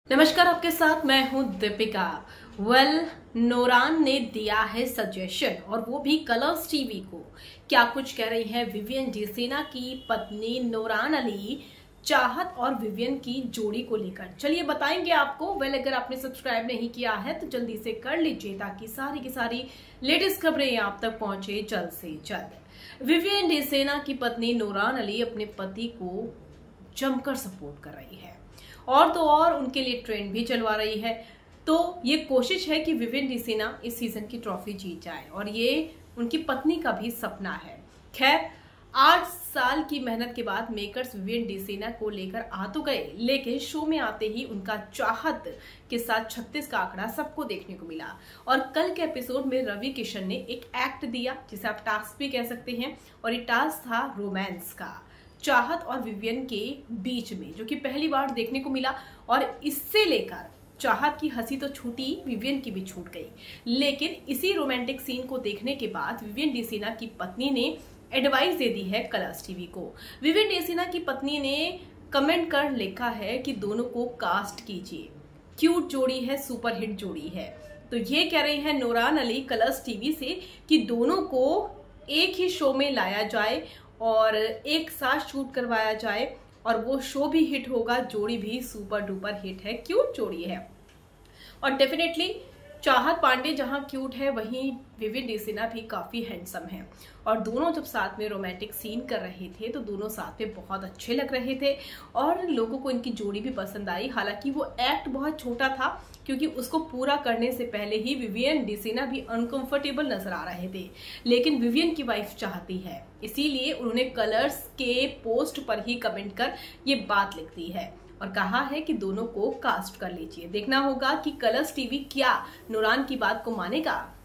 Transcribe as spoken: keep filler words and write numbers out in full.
नमस्कार, आपके साथ मैं हूं दीपिका। वेल well, नूरान ने दिया है सजेशन और वो भी कलर्स टीवी को। क्या कुछ कह रही है विवियन डिसेना की पत्नी नूरान अली चाहत और विवियन की जोड़ी को लेकर, चलिए बताएंगे आपको। वेल well, अगर आपने सब्सक्राइब नहीं किया है तो जल्दी से कर लीजिए ताकि सारी की सारी लेटेस्ट खबरें आप तक पहुंचे जल्द से जल्द। विवियन डिसेना की पत्नी नूरान अली अपने पति को जमकर सपोर्ट कर रही है और तो और उनके लिए ट्रेंड भी चलवा रही है। तो ये कोशिश है कि विवियन डिसेना इस सीजन की ट्रॉफी जीत जाए और ये उनकी पत्नी का भी सपना है। खैर, आठ साल की मेहनत के बाद मेकर्स विवियन डिसेना को लेकर आ तो गए, लेकिन शो में आते ही उनका चाहत के साथ छत्तीस का आंकड़ा सबको देखने को मिला। और कल के एपिसोड में रवि किशन ने एक एक्ट दिया जिसे आप टास्क भी कह सकते हैं, और ये टास्क था रोमांस का, चाहत और विवियन के बीच में, जो कि पहली बार देखने को मिला। और इससे लेकर चाहत की हंसी तो छूटी, विवियन की भी छूट गई। लेकिन इसी रोमांटिक सीन को देखने के बाद विवियन डिसेना की पत्नी ने एडवाइस दे दी है कलर्स टीवी को। विवियन डिसेना की पत्नी ने कमेंट कर लिखा है कि दोनों को कास्ट कीजिए, क्यूट जोड़ी है, सुपरहिट जोड़ी है। तो ये कह रही है नूरान अली कलर्स टीवी से कि दोनों को एक ही शो में लाया जाए और एक साथ शूट करवाया जाए और वो शो भी हिट होगा, जोड़ी भी सुपर डुपर हिट है, क्यूट जोड़ी है। और डेफिनेटली चाहत पांडे जहां क्यूट है वहीं विवियन डिसेना भी काफी हैंडसम है। और दोनों जब साथ में रोमांटिक सीन कर रहे थे तो दोनों साथ में बहुत अच्छे लग रहे थे और लोगों को इनकी जोड़ी भी पसंद आई। हालांकि वो एक्ट बहुत छोटा था क्योंकि उसको पूरा करने से पहले ही विवियन डिसेना भी अनकंफर्टेबल नजर आ रहे थे, लेकिन विवियन की वाइफ चाहती है, इसीलिए उन्होंने कलर्स के पोस्ट पर ही कमेंट कर ये बात लिख दी है और कहा है कि दोनों को कास्ट कर लीजिए। देखना होगा कि कलर्स टीवी क्या नूरान की बात को मानेगा।